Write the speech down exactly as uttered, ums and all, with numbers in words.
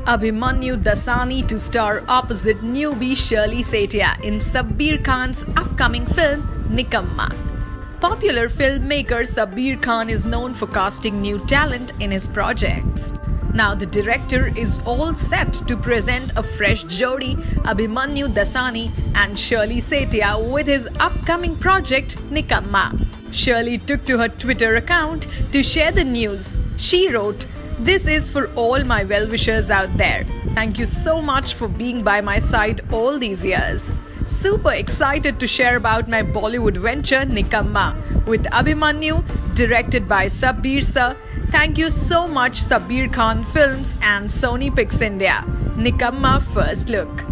Abhimanyu Dasani to star opposite newbie Shirley Setia in Sabbir Khan's upcoming film Nikamma. Popular filmmaker Sabbir Khan is known for casting new talent in his projects. Now the director is all set to present a fresh jodi, Abhimanyu Dasani and Shirley Setia, with his upcoming project Nikamma. Shirley took to her Twitter account to share the news. She wrote, "This is for all my well-wishers out there. Thank you so much for being by my side all these years. Super excited to share about my Bollywood venture Nikamma with Abhimanyu, directed by Sabbir sir. Thank you so much Sabbir Khan Films and Sony Pix India. Nikamma first look."